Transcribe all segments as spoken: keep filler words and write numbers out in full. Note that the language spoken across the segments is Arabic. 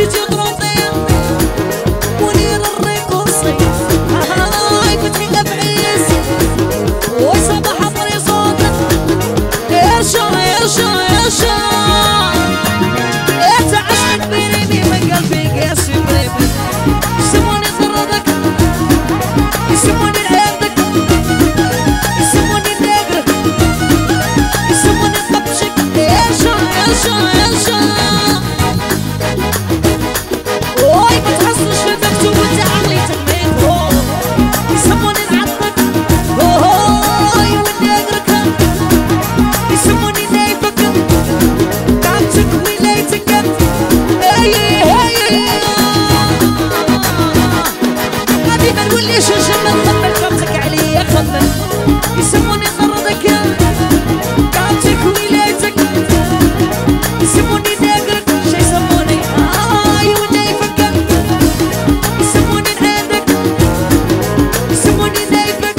مشيتي وطروطين منير الريكوسي هاي فتحي لبعيس وصباح عمري صوتك يرشا يرشا يرشا انت عشقك بريمي من قلبي قاسي بريمي يسموني طردك يسموني عيبك يسموني نقرك يسموني طبشك يرشا يرشا يرشا وي ما تحصلش في المكتوب وانت عقلي تميت يسموني نعطك وي ونقرك يسموني نايفك كعبتك ولايتك هاي هاي غادي ما نوليش نجم نخمم كعبتك عليا خمم يسموني طردك كعبتك ولايتك يسموني ناقرك شي يسموني هاي ونايفك يسموني نعادك يسموني نايفك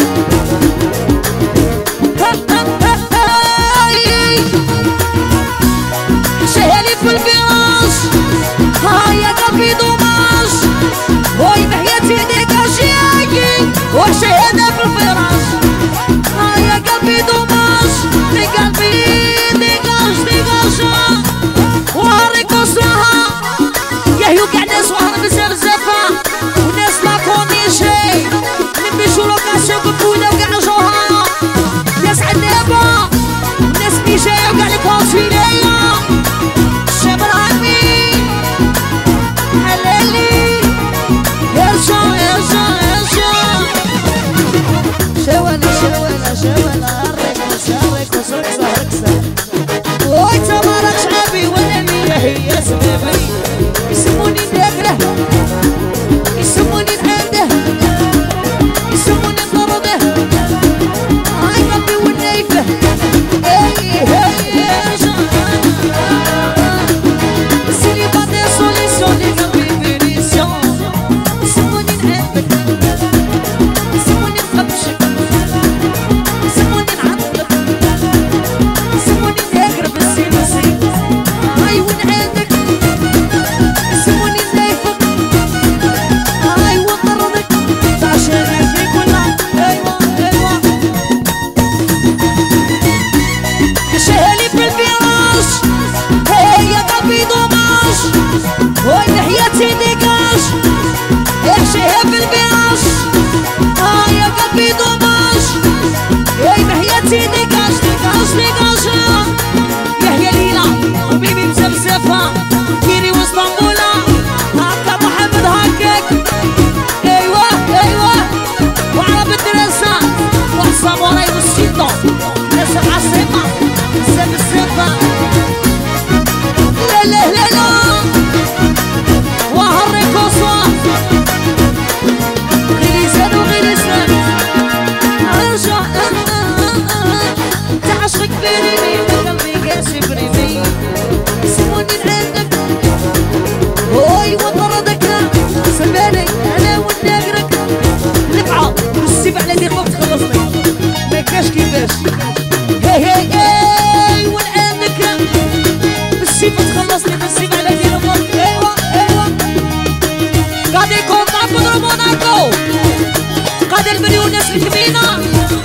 شهالي في الفراش هاي قلبي دوماج وي بحياتي ديكاجيكي وشهادة في الفراش هاي قلبي دوماج لقلبي ديكاج ديكاج وهاريك وصلها يحيو كاع ناس وهر بزرزفة وناس لاكونيشي نمشيو لوكاسيون بفولة وكاع جوها ناس عنابة ناس ميشايا وكاع الكونسيلية الشاب العامي حلالي يرجع يرجع يرجع شوانا شوانا شوانا الريكوس الريكوس ركسة ركسة وي تبارك شعبي والنبي هي سبابي يسموني ناقرة يسموني نعاده يسموني طرده هاي قلبي والنايفة اي هاي يرجع سيري بعدي سوليسيون قلبي فينيسيون يسموني نعاده يسموني نخبشك يسموني نعطلك يسموني ناقرة بالسي بالسي هاي ونعادك يسموني نايفك هاي وطردك تعشاني فيك ولا ايوا ايوا شهالي في الفراش هي قلبي دوماج وي حياتي ديكاج يحشيها في الفراش هاي قلبي دوماج وي حياتي ديكاج ديكاج ديكاج يحيى ليلى وبيبي مزفزفة كيري واسطنبولة هكا محمد هكاك ايوا ايوا وعرب الدراسة والساموراي والسيطو ناس العاصمة زفزفة لا لا لا لا وهالريكوسوا غليزان وغليزان ارجع تعشقك بريمي من قلبي قاسي بريمي يسموني نعادك وي وطردك سباني انا وناقرك نفعة والسيف على دي الوقت خلصني مكاش كيفاش هاي هاي هاي ونعادك بالسيف تخلصني بالسيف على دي الوقت ايوا ايوا قاعد يكون معبد موناكو قاعد المليون ناس الكبينة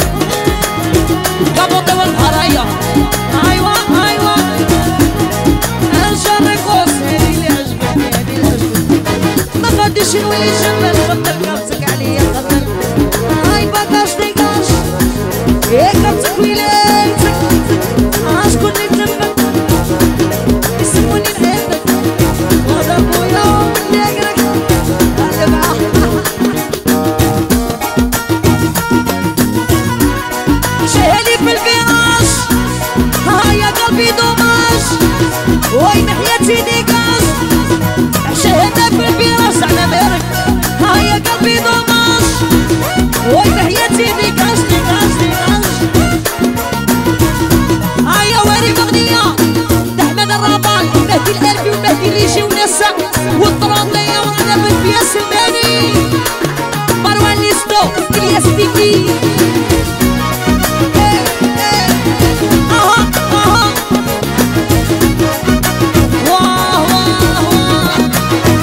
قبض والبحرية ايوا ايوا ارجع الريكوس هذه اللي عجبتني هذه اللي عجبتني ما غاديش نولي جبل خطر كابتك عليا خطر هاي باكاش ديكاش يا كابتك ولايتك عاشكون اللي تبك يسموني نعيبك وهذا خويا وناقرك هذا معاه شهالي في الفراش هاي قلبي دوماج وي حياتي ديكاج شهادة في الفراش على بارك هاي قلبي دوماج وي حياتي ديكاج ديكاج ديكاج هاي واري مغنية تحمد الرابال مهدي القلبي ومهدي ريشي ونسا والطراطية ورانا بالفيا سلماني مروان ليستو الياس بيكي اها اها واه واه واه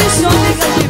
condition, les gars.